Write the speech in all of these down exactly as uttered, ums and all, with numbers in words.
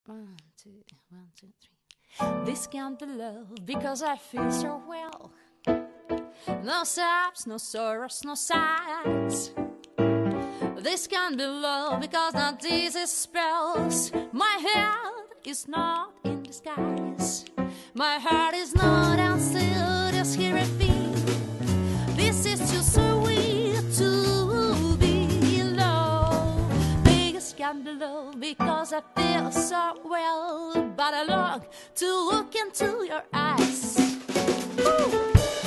One, two, one, two, three. This can't be love because I feel so well. No sobs, no sorrows, no sighs. This can't be love because now this is spells. My head is not in disguise. My heart is not unsealed, just here it be. This is too sweet to be alone. Biggest can't be love because I feel so well. But I long to look into your eyes. Ooh.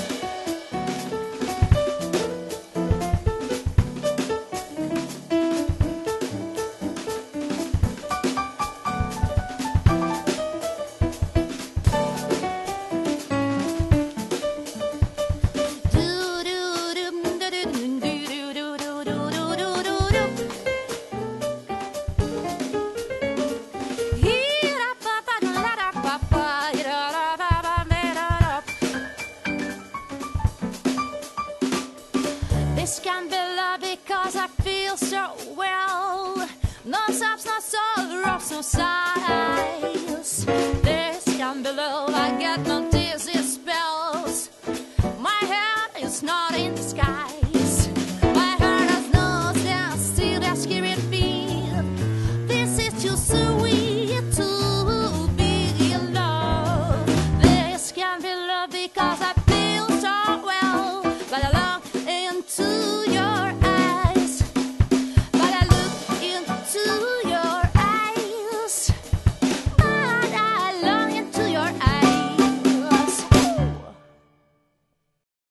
This can be love because I feel so well. No sobs, no sorrows, no sighs. This can be love